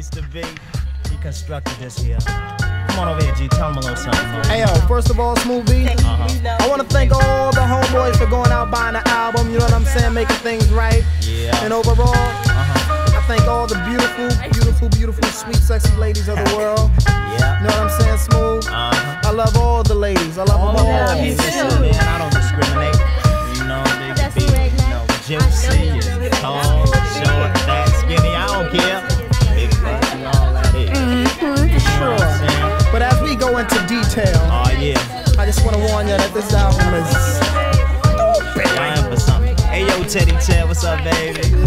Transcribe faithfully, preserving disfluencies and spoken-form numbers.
place to be. He constructed this here. Come on over here, G. Tell him a little something. Man. Hey, yo, first of all, Smooth B, uh-huh. I want to thank all the homeboys for going out buying the album, you know what I'm saying, making things right. Yeah. And overall, uh-huh. I thank all the beautiful, beautiful, beautiful, sweet, sexy ladies of the world. Yeah. You know what I'm saying, Smooth? Uh-huh. I love all the ladies. I love all them all. Of them. Listen, man, I don't discriminate. You know, they can be, you know, juicy and tall, short, fat, skinny. I don't care. Big fat and all that is. Mm-hmm, sure. But as we go into detail, oh yeah, I just want to warn you that this album is stupid. I am for something. Hey yo, Teddy Ted, what's up, baby?